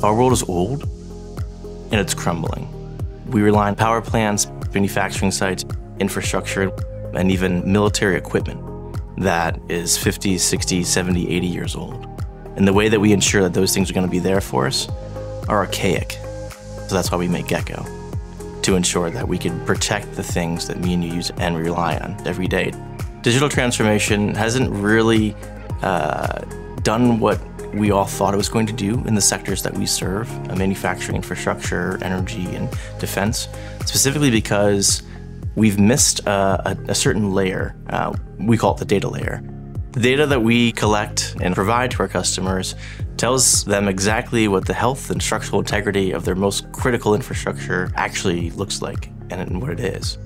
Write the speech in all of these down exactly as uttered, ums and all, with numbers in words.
Our world is old and it's crumbling. We rely on power plants, manufacturing sites, infrastructure, and even military equipment that is fifty, sixty, seventy, eighty years old. And the way that we ensure that those things are going to be there for us are archaic. So that's why we make Gecko, to ensure that we can protect the things that me and you use and rely on every day. Digital transformation hasn't really uh, done what we all thought it was going to do in the sectors that we serve, manufacturing, infrastructure, energy, and defense, specifically because we've missed uh, a, a certain layer. Uh, we call it the data layer. The data that we collect and provide to our customers tells them exactly what the health and structural integrity of their most critical infrastructure actually looks like and what it is.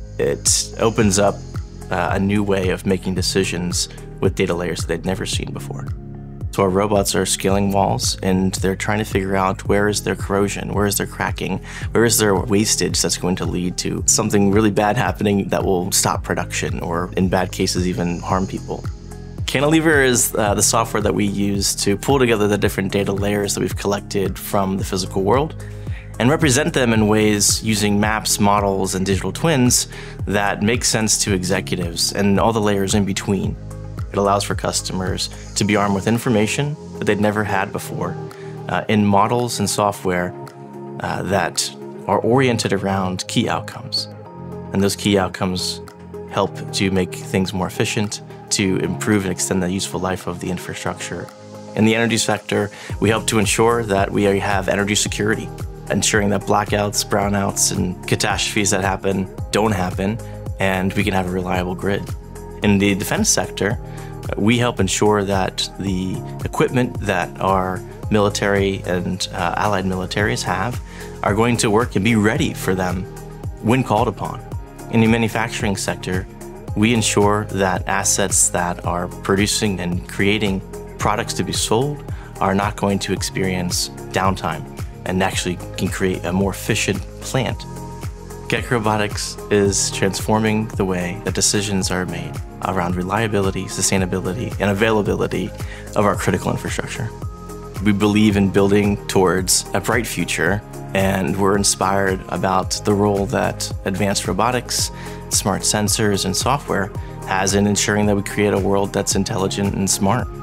It opens up uh, a new way of making decisions with data layers that they'd never seen before. So our robots are scaling walls and they're trying to figure out where is their corrosion, where is their cracking, where is their wastage that's going to lead to something really bad happening that will stop production or in bad cases even harm people. Cantilever is uh, the software that we use to pull together the different data layers that we've collected from the physical world and represent them in ways using maps, models, and digital twins that make sense to executives and all the layers in between. It allows for customers to be armed with information that they'd never had before uh, in models and software uh, that are oriented around key outcomes. And those key outcomes help to make things more efficient, to improve and extend the useful life of the infrastructure. In the energy sector, we help to ensure that we have energy security, ensuring that blackouts, brownouts, and catastrophes that happen don't happen, and we can have a reliable grid. In the defense sector, we help ensure that the equipment that our military and uh, allied militaries have are going to work and be ready for them when called upon. In the manufacturing sector, we ensure that assets that are producing and creating products to be sold are not going to experience downtime and actually can create a more efficient plant. Gecko Robotics is transforming the way that decisions are made around reliability, sustainability, and availability of our critical infrastructure. We believe in building towards a bright future, and we're inspired about the role that advanced robotics, smart sensors, and software has in ensuring that we create a world that's intelligent and smart.